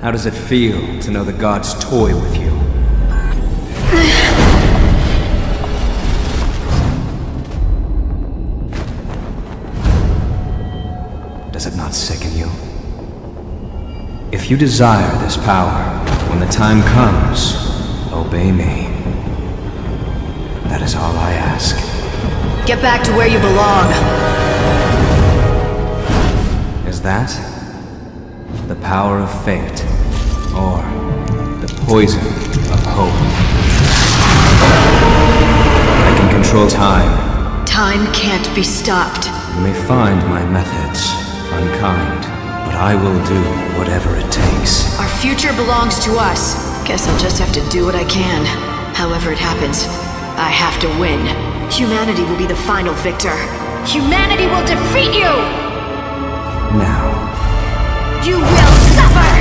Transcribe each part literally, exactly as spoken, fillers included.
How does it feel to know the gods toy with you? Does it not sicken you? If you desire this power, when the time comes, obey me. That is all I ask. Get back to where you belong. Is that the power of fate, or the poison of hope? I can control time. Time can't be stopped. You may find my methods unkind, but I will do whatever it takes. Our future belongs to us. Guess I'll just have to do what I can. However it happens, I have to win. Humanity will be the final victor. Humanity will defeat you! Now. You will suffer!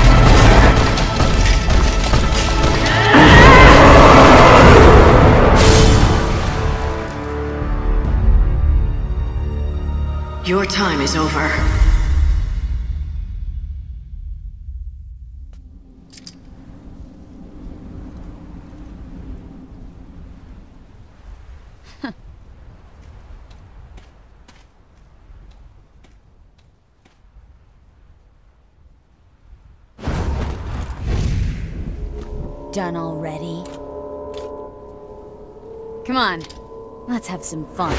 Your time is over. Done already? Come on, let's have some fun.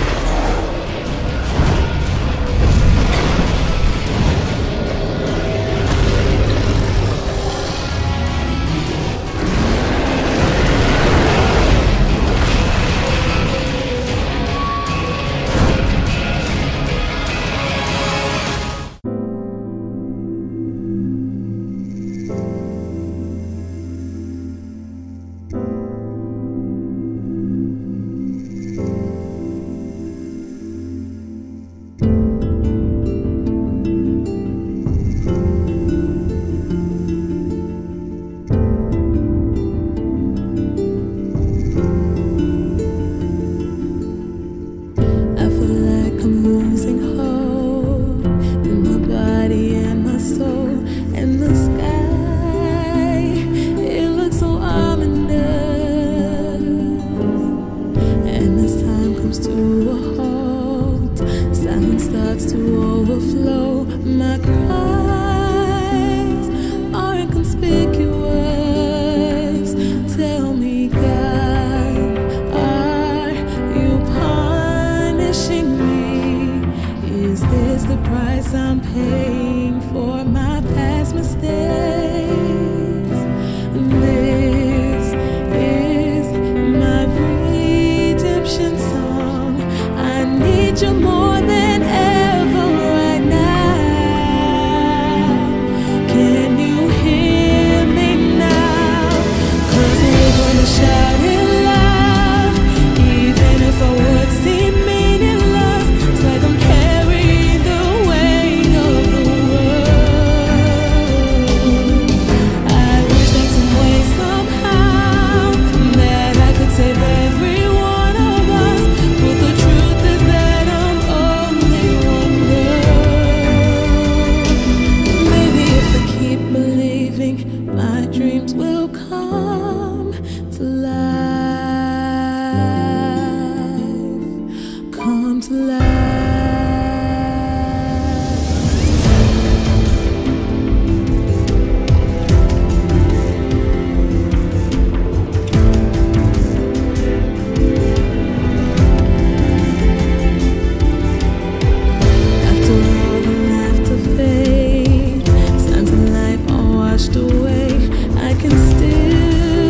Away, I can still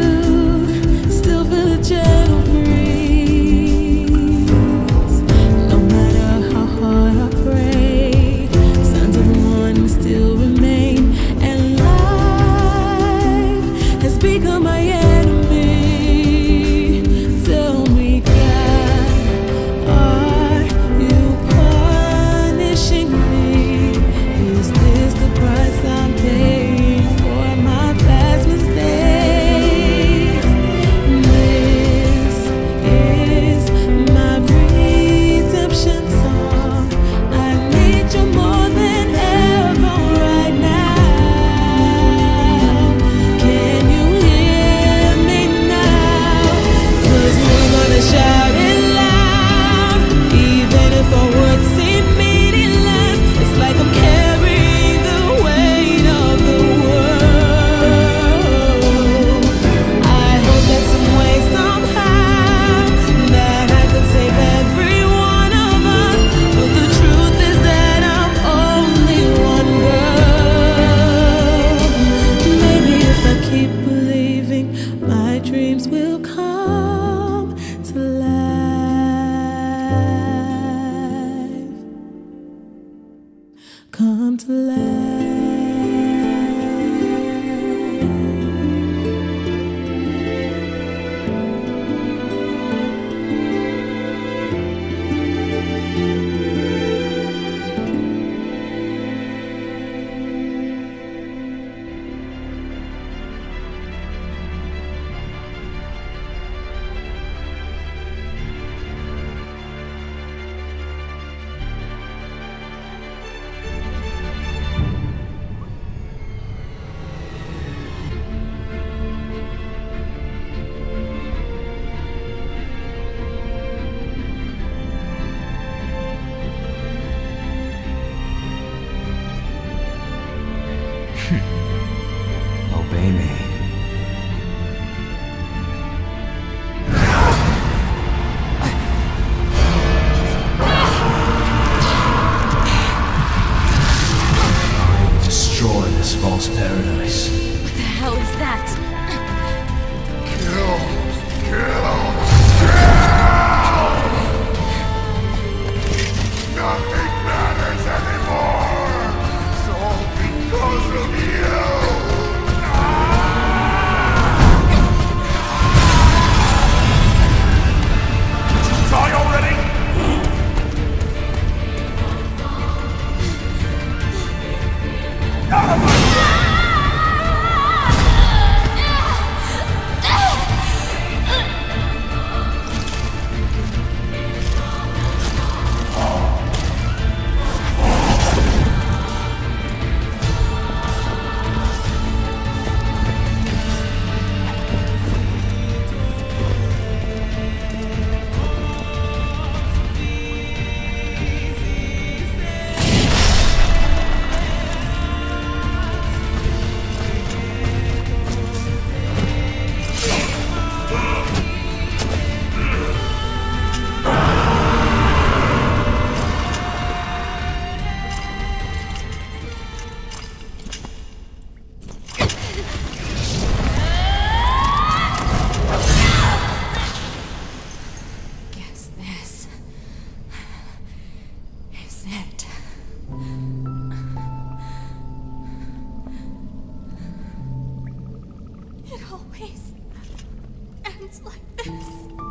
always ends like this.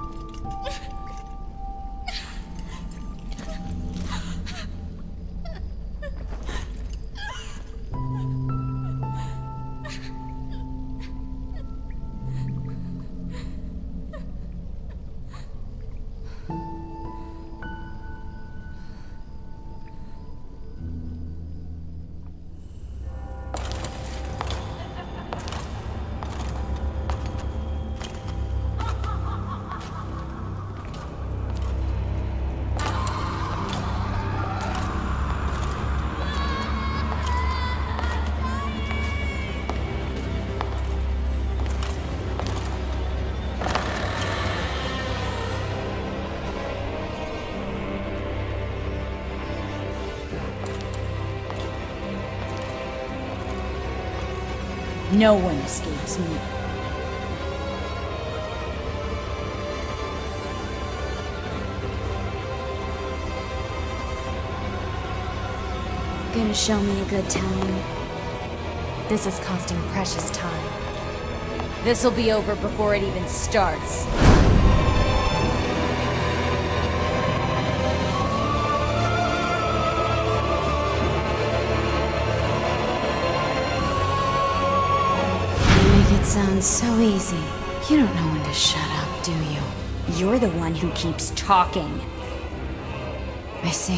No one escapes me. Gonna show me a good time? This is costing precious time. This'll be over before it even starts. Sounds so easy. You don't know when to shut up, do you? You're the one who keeps talking. I see.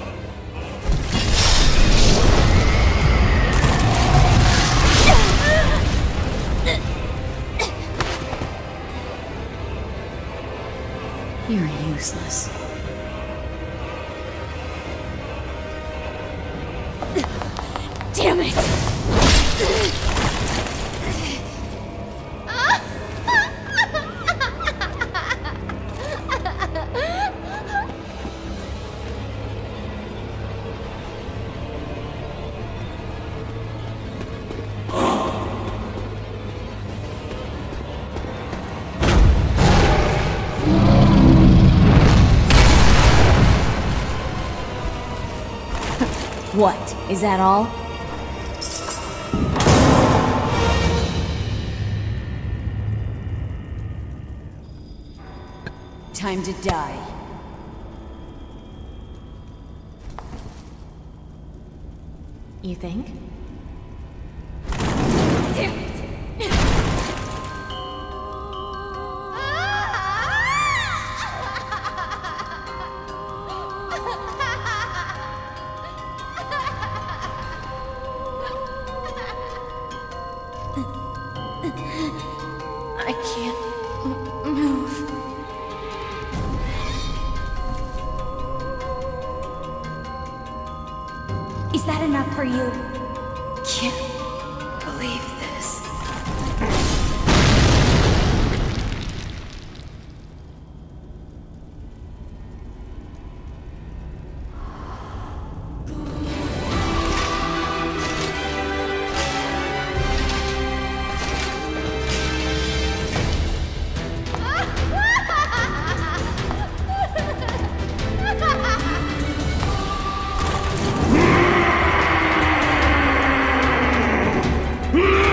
You're useless. Damn it! What? Is that all? Time to die. You think? Damn it! I can't m- move. Is that enough for you? Can't believe this. Hmm.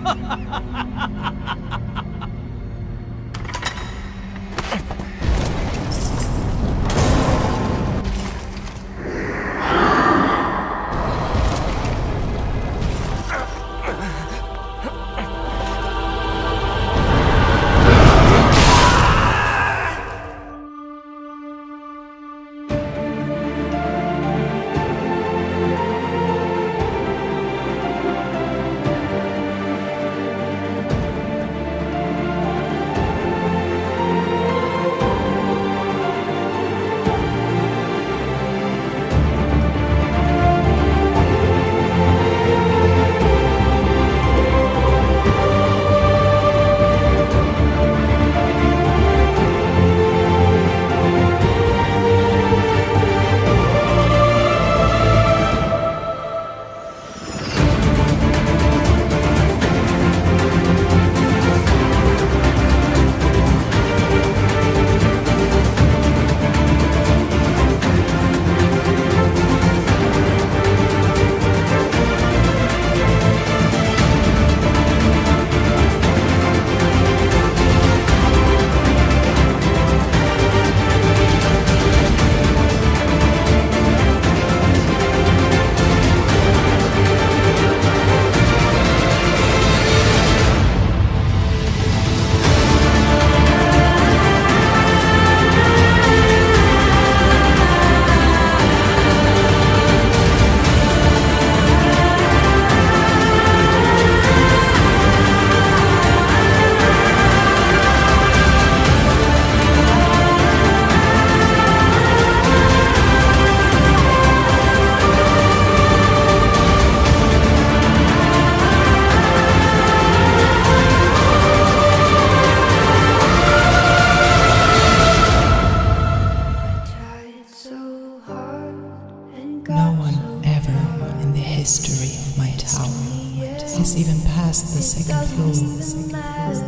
has even passed the second floor.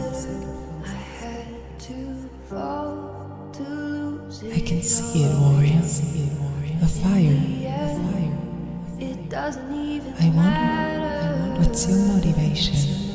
I can see it, warrior. A fire. A fire. I wonder, what's your motivation?